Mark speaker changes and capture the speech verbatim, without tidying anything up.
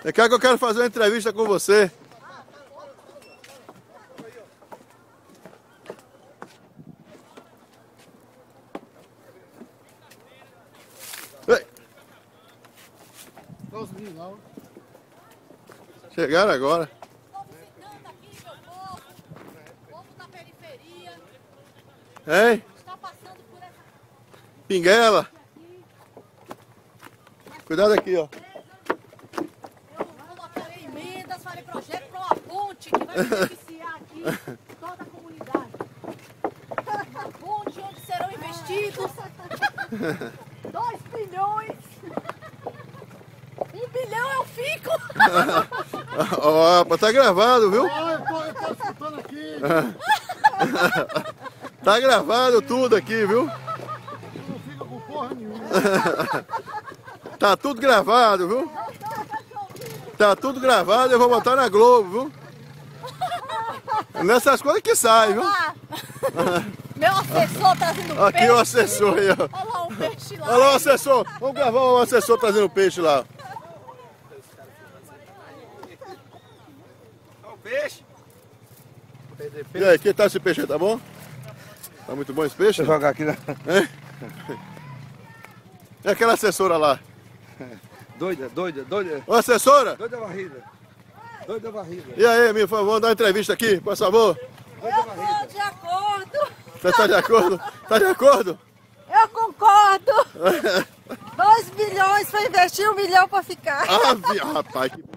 Speaker 1: É que eu quero fazer uma entrevista com você. Ei. Chegaram agora.
Speaker 2: Estou visitando aqui meu povo, povo da periferia.
Speaker 1: Hein?
Speaker 2: Está passando por essa
Speaker 1: Pinguela.
Speaker 2: aqui.
Speaker 1: Cuidado aqui, ó.
Speaker 2: Eu colocarei emendas, farei projeto para uma ponte que vai beneficiar aqui toda a comunidade. Uma ponte onde serão investidos dois bilhões. Um bilhão eu fico.
Speaker 1: Ó, tá gravado, viu?
Speaker 3: Ah, eu tô, eu tô escutando aqui.
Speaker 1: Tá gravado tudo aqui, viu?
Speaker 3: Não fica com porra nenhuma.
Speaker 1: Tá tudo gravado, viu? Tá tudo gravado, eu vou botar na Globo, viu? É nessas coisas que sai, viu?
Speaker 2: Olha lá. Meu assessor trazendo
Speaker 1: Aqui
Speaker 2: peixe.
Speaker 1: o assessor aí, ó.
Speaker 2: Olha lá o peixe lá.
Speaker 1: Olha lá o assessor. Vamos gravar o assessor trazendo peixe lá.
Speaker 4: Peixe?
Speaker 1: E aí, que tal esse peixe aí, tá bom? Tá muito bom esse peixe?
Speaker 4: Deixa eu jogar aqui, né?
Speaker 1: É? E aquela assessora lá?
Speaker 4: Doida, doida, doida.
Speaker 1: Ô, assessora!
Speaker 4: Doida varrida. Doida varrida.
Speaker 1: E aí, por favor, dá uma entrevista aqui, por favor.
Speaker 2: Eu estou de acordo.
Speaker 1: Você tá de acordo? Tá de acordo?
Speaker 2: Eu concordo. Dois bilhões para investir, um milhão para ficar.
Speaker 1: Ah, vi- rapaz, que...